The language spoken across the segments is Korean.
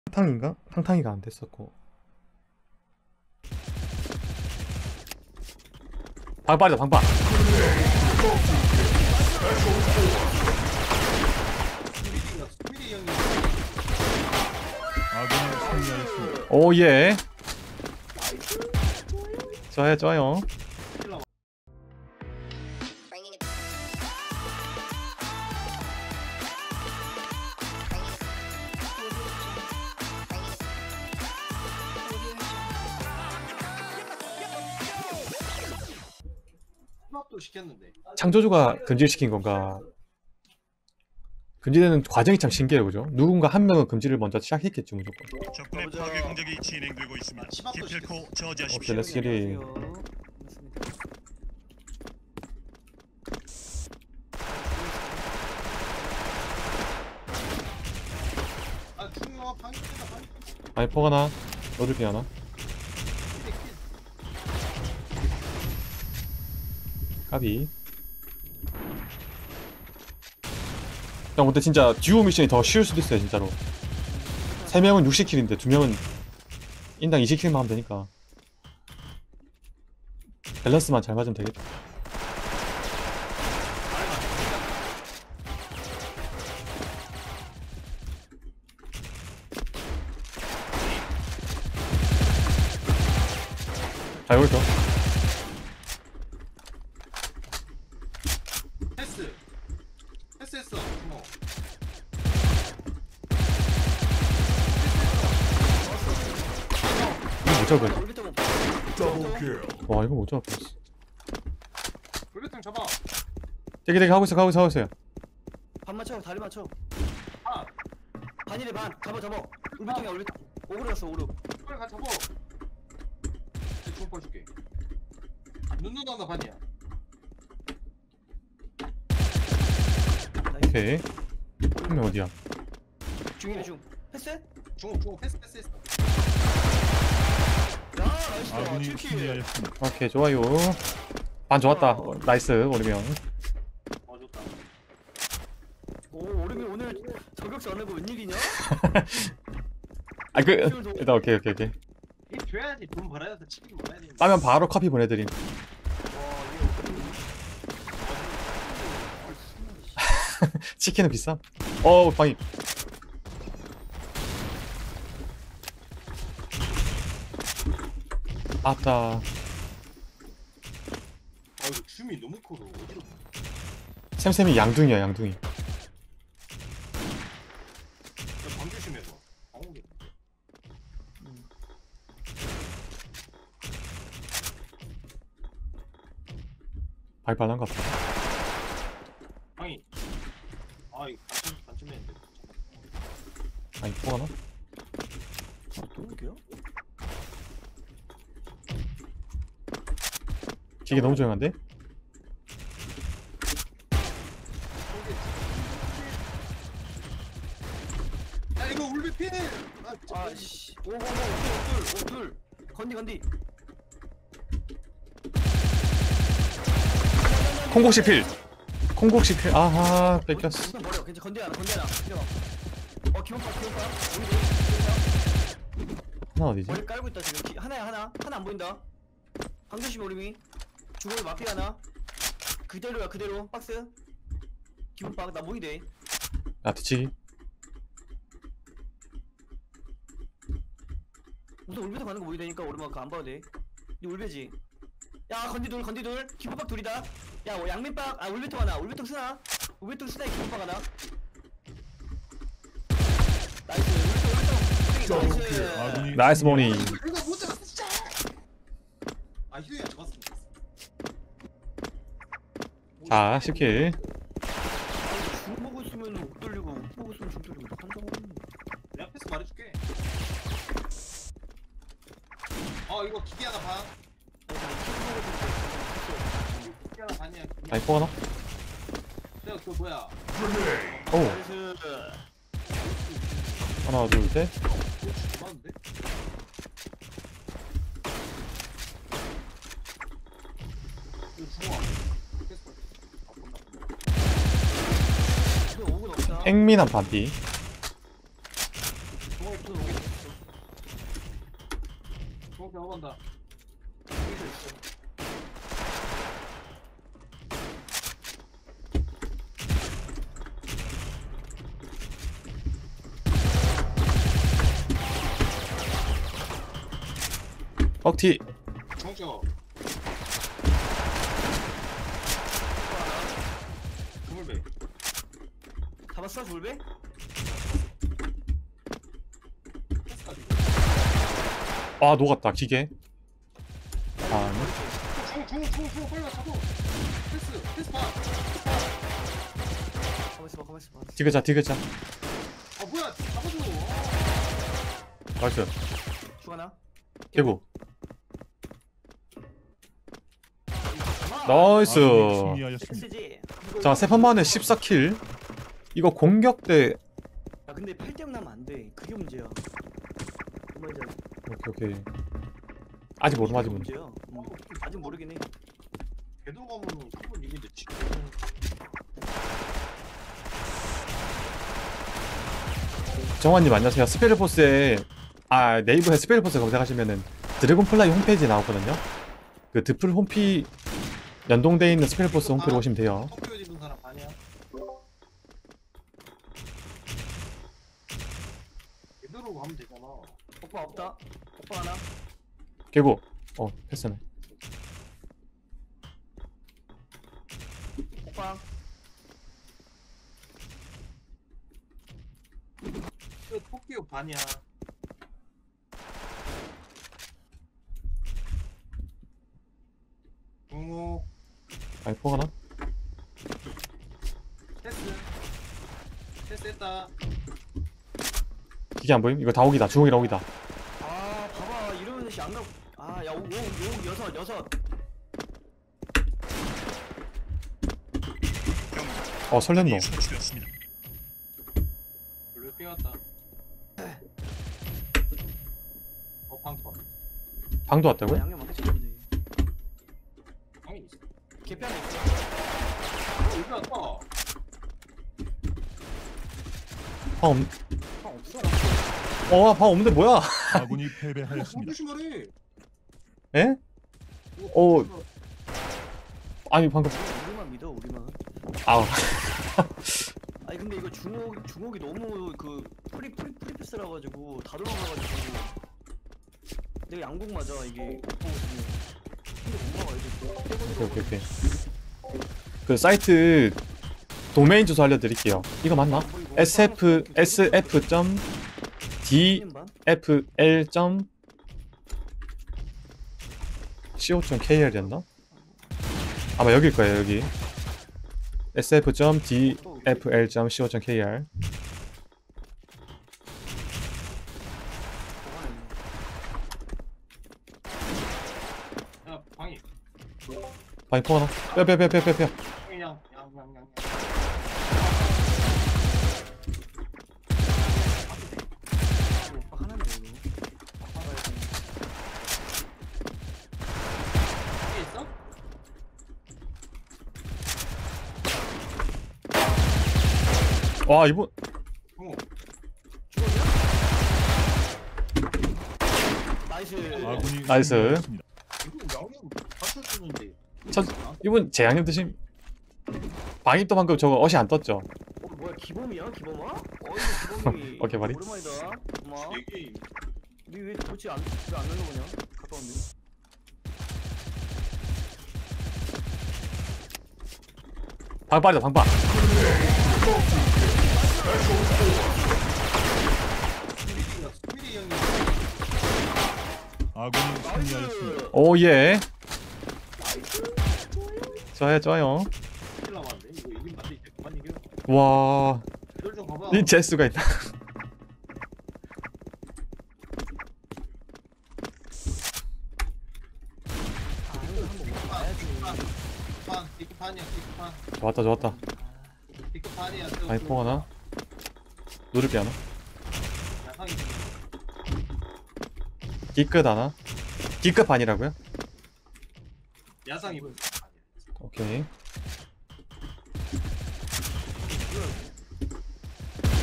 탕탕인가? 탕탕이가 안 됐었고. 방빨이다 방빨. 오예. 좋아요 좋아요. 수납도 시켰는데. 창조주가 금지시킨 건가? 금지되는 과정이 참 신기해요, 그죠? 누군가 한 명은 금지를 먼저 시작했겠죠, 무조건. 적군의 파괴 공격이 진행되고 있습니다. 기필코 저지하십시오. 오케이, 렛츠 기릿. 아 중요한 방이다 방. 아이포 하나, 너들비 하나. 까비. 형 근데 진짜 듀오 미션이 더 쉬울 수도 있어요, 진짜로. 3명은 60킬인데 2명은 인당 20킬만 하면 되니까 밸런스만 잘 맞으면 되겠다. 잘 걸죠? 패스했어. 뭐. 이거 못 잡을 거야. 와 이거 못 잡을 뻔했어. 불배탕 잡아. 되게 하고 있어요. 반 맞춰, 다리 맞춰. 아, 반이래 반. 잡아. 울비통이야 울비통. 오그로 갔어 오그로. 빨리 가 잡아. 내 주먹 봐줄게. 눈눈 하나 반이야. 오케이. 한 명 어디야? 중이래 중. 패스? 주먹 패스했어. 야 나이스. 아군이 7킬. 승리하였습니다. 오케이 좋아요. 반 좋았다. 나이스 오리명. 좋다. 오 오름이 오늘 저격수 안 하고 웬일이냐? 아 그 일단 오케이. 이 줘야지 돈 벌어야 돼. 치킨 먹어야 돼. 따면 바로 커피 보내드림. 치킨은 비쌈. 방이. 아따. 아 이거 줌이 너무 커서 어디로? 샘샘이 양둥이야 양둥이. 방 조심해서. 방오게. 발발한 것 같아. 방이. 아 이거 반쯤했는데. 아니 또 하나? 또 볼게요. 기계 너무 조용한데? 야 이거 울비필. 아씨. 오오오 둘. 건디. 콩국시 필. 아하 뺏겼어. 우선 버려. 괜찮아 건디 하나. 기다려. 기본파. 하나 어디지? 머리 깔고 있다 지금. 하나 안 보인다. 방조심 오름이. 주먹에 마피 하나. 그대로 박스. 기본파 나 모이대. 아 뒤치기. 우선 울베터 가는 거 모이되니까 오르마 그거 안 봐도 돼. 니 울베지. 야 건디 둘. 기본박 둘이다. 야 양면박. 아 울베터 하나. 울베터 쓰나. 기본박 하나. 나이스. 나이스. 아군이 나이스 모닝. 이거 못 잡았어 진짜. 아 희도야 잡았습니다. 자 10킬. 중 보고 있으면 못 돌리고 못 보고 있으면 중 돌리고 한정 없네. 내가 패스 말해줄게. 이거 기계 하나 반. 기계 하나 반이야. 아니 또 하나? 내가 그 뭐야? 오 나이스. 하나 둘 셋. 좋았는데? 이거 중앙. 패스. 근데 오근 없다. 행민한 반피. 중앙 없어 오근. 중옥 나간다. 여기서 있어. 억티. 중옥 주물배. 잡았어 돌배? 패스까지. 아 녹았다 기계. 아 중옥 빨리 와 잡어. 패스 봐. 가만 있어 봐. 디귿자. 아 뭐야 잡아줘. 나이스. 죽어나? 개구. 아, 나이스. 아군이 승리하였습니다. 섹스지. 자 3판 만에 14킬. 이거 공격 때. 야 근데 8대0 나면 안 돼. 그게 문제야. 정말 오케이. 아직 모름. 문제야. 아직 모르긴 해. 걔도 가면은 한번 이기는데 지금. 정환님 안녕하세요. 스페르포스에 네이버에 스페르포스 검색하시면은 드래곤플라이 홈페이지 나오거든요. 그 드풀 홈피 연동돼 있는 스페르포스 홈페이지로 오시면 돼요. 토끼 입은 사람 아니야? 걔대로 가면 되잖아. 오빠 없다. 오빠 하나. 개구. 패스네. 오빠. 그 토끼 옷 반이야. 중옥 아니 포 하나? 패스했다. 기계 안 보임? 이거 다옥이다. 주홍이랑 옥이다. 아 봐봐 이러면 씨 안 가. 아야 오 여섯. 설렜노. 선취되었습니다. 원래 빼왔다. 방파. 방도 왔다고요? 양념 많게 찍었네. 방이 있어. 개편에 있어. 여기 왔다. 방 없. 없어. 방 없는데 뭐야? 아군이 패배하였습니다. 조심하래. 에? 어. 아니 방금. 우리만 믿어 우리만. 아우. 아니 근데 이거 중옥이 너무 그 프리패스라 가지고 다 돌아가가지고 내가 양궁 맞아 이게. 근데 못 막아 이제. 오케이. 그 사이트 도메인 주소 알려드릴게요. 이거 맞나? sf.dfl.co.kr이었나? 아마 여길 거예요. 여기 sf.dfl.co.kr. 야 방이. 방이 포 하나? 뼈. 양. 오빠 하나네 이거. 여기 있어? 와 이분 중옥. 나이스. 아군이 나이스. 승리하였습니다. 이거 양념 받쳐주는데. 이분 제 양념 드심. 방이 또 방금 저거 어시 안 떴죠? 뭐야 기범이야 기범아? 이거 기범이. 오케이, 말이. 오랜만이다. 고마워. 이게 왜 도대체 왜안 넣는 거냐? 갔다 왔네. 방빨이다 방빨. 스피리 형이 아군이 승리하였습니다. 오예. 좋아요. 킬 남았는데 이거 이긴 맞지? 이제 그만 이겨. 와, 이걸 좀 봐봐. 이 재수가 있다. 빅판이야. 좋았다. 빅판이야. 아니 포 하나? 누르기 하나? 야상이 기끝 하나? 기끝 반이라고요? 야상이 오케이.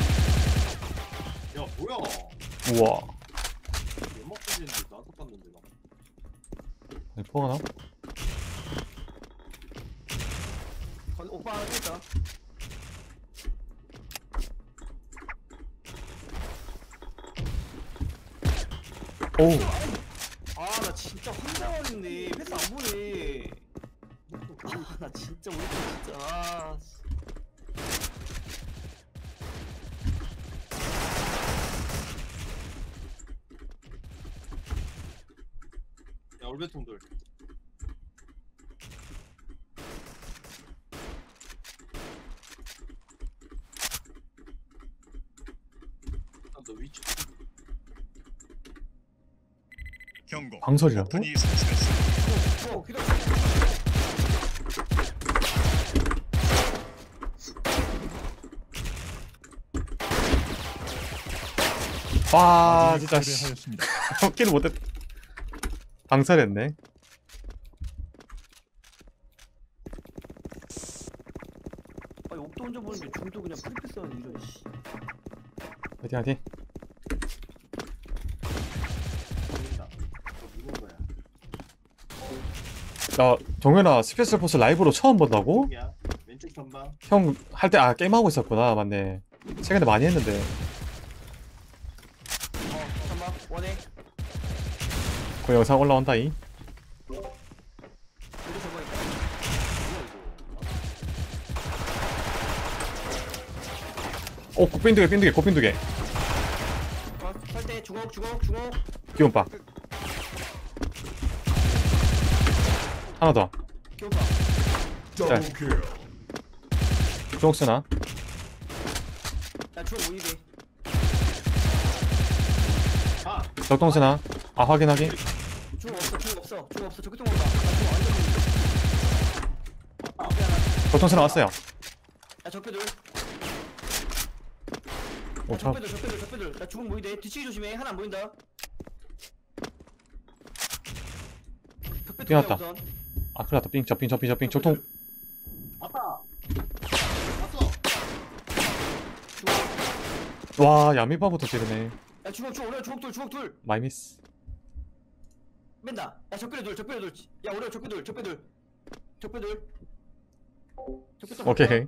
야 뭐야? 우와. 연막 터지는데 나도 봤는데 나. 뭐가 나? 오빠 하나 있다. 오. 아 나 진짜 환장하겠네. 패스 안 보네. 아 나 진짜 우리 팀 진짜 아. 야 올배통들. 너 위치. 경고. 방설이라고? 폭탄이 설치됐습니다. 기다려. 와 진짜 씨. 패배하였습니다. 킬을 못했. 방설했네. 아니 옥도 혼자 보는데 중도 그냥 프리패스 하는 이런 씨. 화이팅 화이팅. 보인다. 너 누군 거야? 야 정현아 스페셜 포스 라이브로 처음 본다고? 누구야? 왼쪽 전방. 형 할 때 게임하고 있었구나. 맞네. 최근에 많이 했는데. 잠깐만 원해. 그 영상 올라온다잉. 우리 저거 있다. 뭐야 이거? 오 곱빈두개 빈두개 곱빈두개. 설때 주걱. 기온파. 하나 더. 기억봐. 자. 주옥스나. 야 주걱 모이게. 아. 적동스나. 아 확인하기. 주걱 없어. 저기통 온다. 나 주걱 완전 모이게. 앞에 하나. 적동스나 왔어요. 야 적배들. 오 저. 적배들. 나 주걱 모이대. 뒤치기 조심해. 하나 안 보인다. 적배 뛰어났다. 우선. 아 큰일났다. 삥 접빙 적통. 아빠. 왔어. 주걱. 와 야미바부터 찌르네. 야 주걱 오래 주걱 둘. 마이 미스. 맨다. 야 적배들 둘. 야 오래 적배들. 오케이.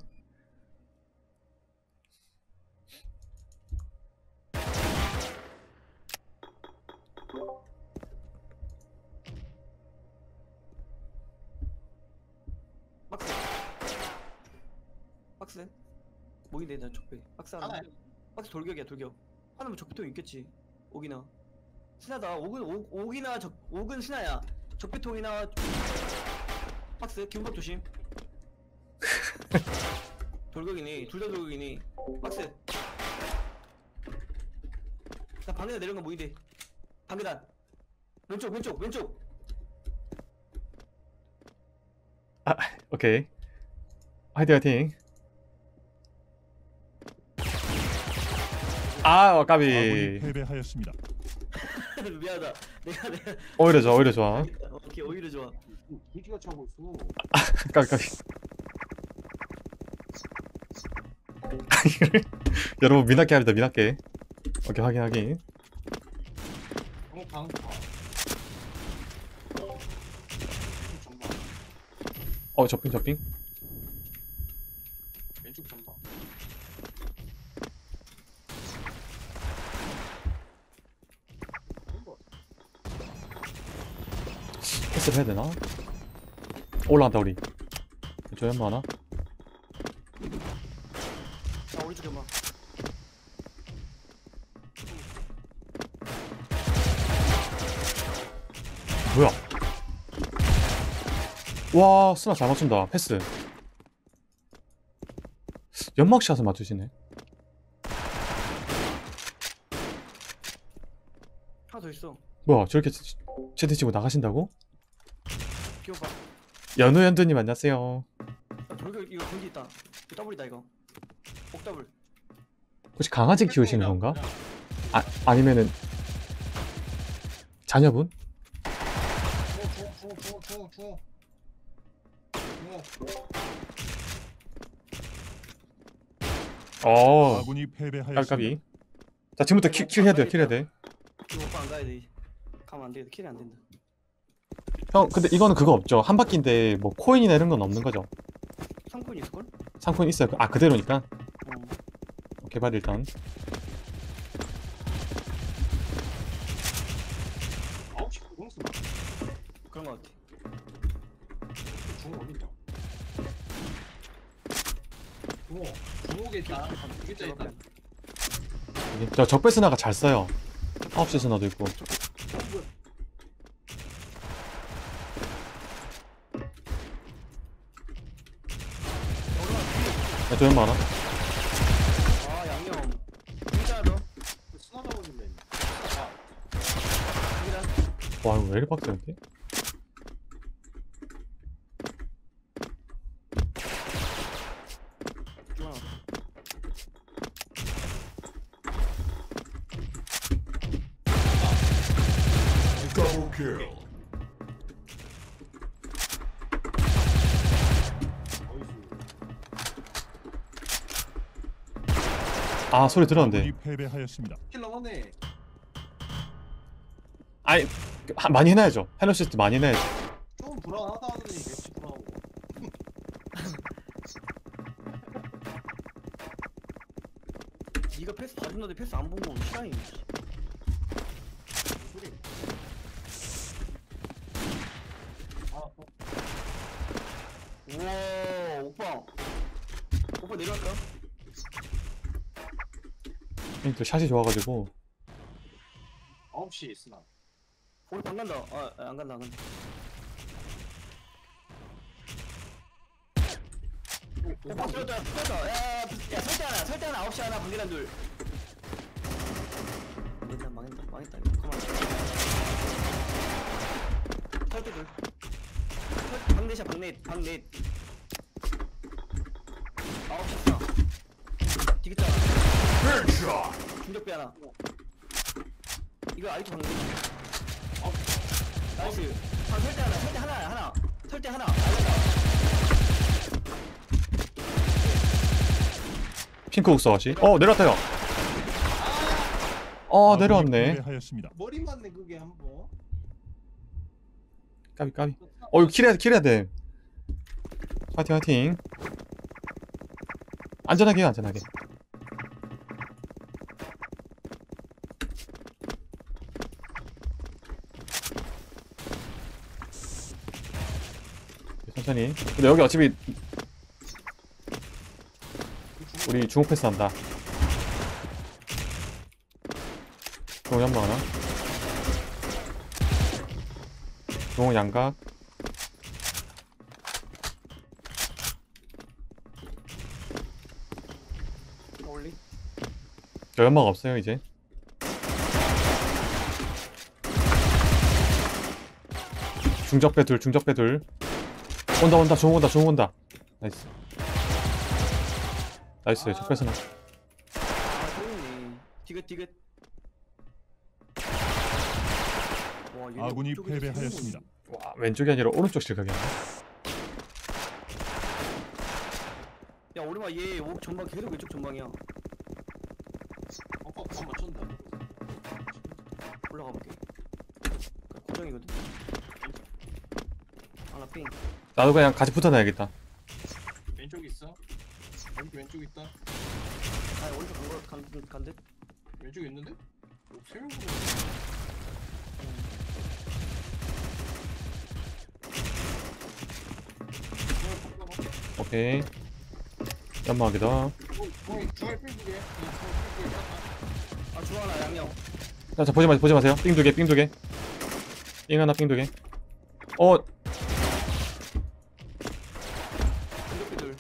박스. 모인데 나 적배. 박스 하나. 하나야. 박스 돌격이야 돌격. 하나면 적배통 있겠지. 옥이나. 스나다. 옥은 스나야. 적배통이나. 박스 기운박 조심. 돌격이니. 둘 다 돌격이니. 박스. 나 방에다 내려간 거 모인데. 방계단. 왼쪽. 아 오케이. 화이팅. 아 아군이 까비. 패배하였습니다. 미안하다. 내가. 오히려 좋아. 오케이 오히려 좋아. 기지가 차고 있어. 까비. 여러분 미납게 합니다. 미납게. 오케이 확인. 방. 전방. 접빙. 왼쪽 전방. 패스를 해야 되나? 올라간다 우리. 저 연마 하나? 자 오른쪽 연막. 뭐야? 와 스나 잘 맞춘다. 패스. 연막샷을 맞추시네. 하나 더 있어. 뭐야 저렇게 채팅 치고 나가신다고? 기억봐. 연우연두님 안녕하세요. 돌격 이거 돌기 있다. 이거 더블이다 이거. 옥더블. 혹시 강아지 키우시는 건가? 아니면은 자녀분? 주. 아군이 패배하였습니다. 깔깔이. 자 지금부터 킬 해야 돼. 이거 오빠 안 가야 돼. 가면 안 돼. 킬이 안 된다. 형 근데 이거는 그거 없죠. 한 바퀴인데 뭐 코인이나 이런 건 없는 거죠. 3코인 있을걸? 상코인 있어요. 아 그대로니까. 어. 개발 일단. 9시 그거 쓰나? 그런 거 같아. 중호 어딨냐? 중호에 있다. 여기다 있다. 저 적배 스나가 잘 써요. 9시 스나도 있고. 야, 저 연마 하나? 아 양념. 진짜 너. 스나 잡아줄래? 여기다. 와 이거 왜 이렇게 빡세는데? 좋아. 더블 킬. 아 소리 들었는데. 아군이 패배하였습니다. 킬 넘었네. 아니 많이 해놔야죠. 헬로시스트 많이 해놔야죠. 좀 불안하다 하더니 역시 불안하고. 네가 패스 받았는데 패스 안 본 거 실화임. 소리. 우와 오빠. 오빠 내려갈까? 또 샷이 좋아가지고. 9시 스나. 우리 방 간다. 안 간다 안 간다. 오빠 들었다 들었다. 야 설대 하나 9시 하나 방계단 둘. 망했다 이거. 그만. 설대 둘. 방넷이야 방넷. 9시 있어. 디귿자. 중적배 하나. 이거 아이트 방넷. 나이스. 설대 하나. 설대 하나. 알겠다. 핑크 옥사와시. 내려왔다요. 내려왔네. 패배하였습니다. 머리 맞네 그게 한 번. 까비. 이거 킬해야 돼. 화이팅. 안전하게. 천천히. 근데 여기 어차피 우리 중국 패스 한다. 중국 연막 하나. 중국 양각. 올리. 저 연막 없어요 이제. 중적배 둘. 온다. 중국 온다. 나이스. 적배 스나. 소름이. 디귿. 와, 얘네 아군이 오른쪽에서 패배하였습니다. 와 왼쪽이 아니라 오른쪽 실각이야. 야 오르마 얘 전방 계속 왼쪽 전방이야. 한 맞췄다. 올라가 볼게. 고정이거든. 하나 핑. 나도 그냥 같이 붙어놔야겠다. 왼쪽 있어. 왼쪽 있다. 아 오른쪽 간 듯. 왼쪽 있는데? 세 명. 오케이. 연막이다. 중앙에 삐두개. 아 중앙 하나 양념. 자 보지 마세요. 삥 두 개. 삥 하나, 삥 두 개. 공격기들.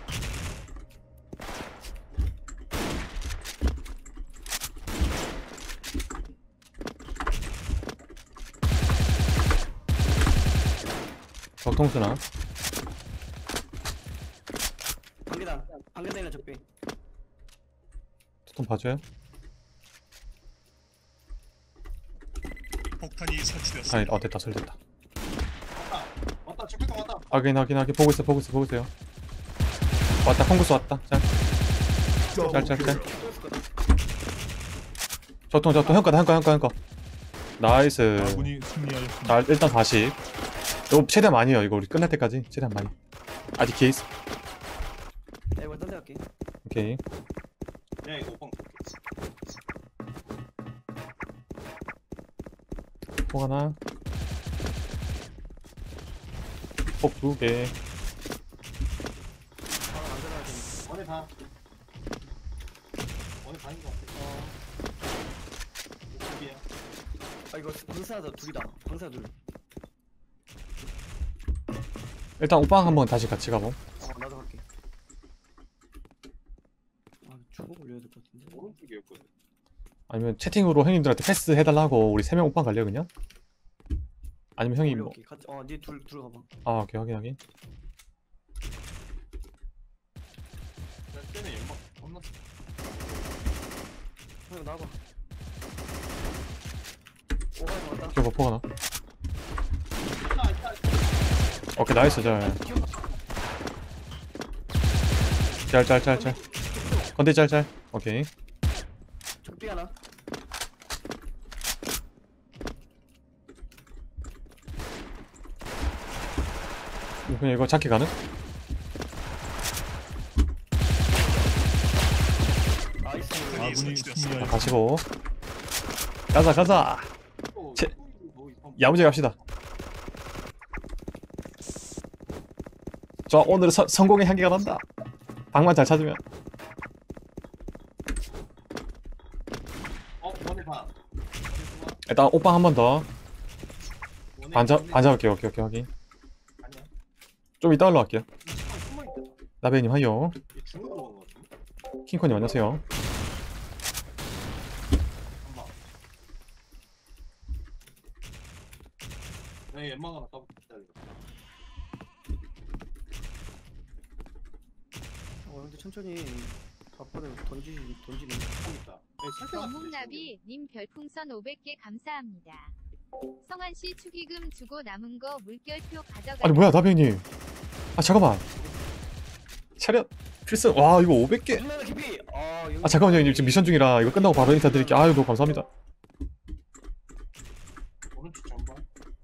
적통수나. 방계단이나 적배. 좀 봐줘요. 폭탄이 설치되었습니다. 아니, 됐다. 설됐다. 왔다. 체크도 왔다. 확인. 보고 있어요. 왔다. 콩구스 왔다. 짤. 저통. 한 거. 나이스. 아군이 승리하였습니다. 자, 일단 40. 이거 최대한 많이 해요. 이거 우리 끝날 때까지 최대한 많이. 아직 기회 있어. 야 이거 딴데 갈게. 오케이. 야 이거 오빵 폭 하나. 폭 2개. 바로 안전하게 되니까. 원에 반 원에 반인 것 같아 오빵이야 아 이거 방사다 둘이다. 방사 둘. 일단 오빵 한번 다시 같이 가봄. 나도 갈게. 아 주먹 올려야 될 것 같은데. 오른쪽이었거든 아니면 채팅으로 형님들한테 패스 해달라고 우리 3명 오빵 갈래요 그냥? 아니면 형이 뭐? 올려볼게. 같이 니둘 가봐. 아 오케이 확인. 나 때문에 연막 겁났어 형 나와봐. 오가 나왔다. 기어봐 폭 하나. 오케이 나이스 잘. 짤. 건대 짤. 오케이. 적비 하나. 그냥 이거 잡기 가능? 나이스. 아군이 승리하였습니다. 가시고. 가자. 제- 뭐 야무지게 갑시다. 좋아 오늘은 성공의 향기가 난다. 방만 잘 찾으면. 원에 반 일단 오빵 한 번 더. 원에 반 잡을게요. 오케이 확인. 아니야 좀 이따 올라갈게요. 숨어있다 나베님 하요. 얘 중으로 먹은 것 같은데 킹코님 안녕하세요. 한방 야 연막 하나 까볼게 기다려 근데 천천히 바빠를 던지네. 좀 있다 정목나비 님 별풍선 500개 감사합니다. 성환씨 축의금 주고 남은 거 물결표 가져가. 아니 뭐야 나베님. 아 잠깐만. 차렷 필승. 와 이거 500개. 얼마나 깊이? 아 잠깐만요 형님 지금 미션 중이라 이거 끝나고 바로 인사드릴게요. 아유 너무 감사합니다. 오른쪽 전방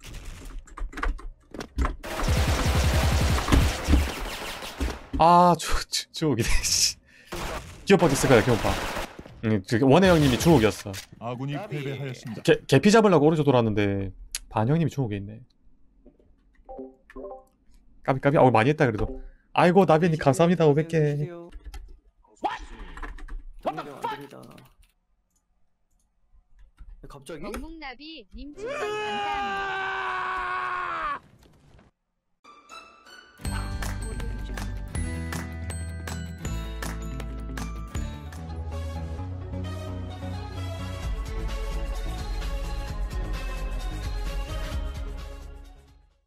아 주옥이네. 기어박 있을 거야 기어박. 원혜 형님이 주옥이었어. 아군이 나비. 패배하였습니다. 개피 잡으려고 오른쪽 돌았는데 반 형님이 주옥에 있네. 까비 많이 했다 그래도. 아이고 나비님 감사합니다 500개. 갑자기? 정목나비 님 추천 감사합니다.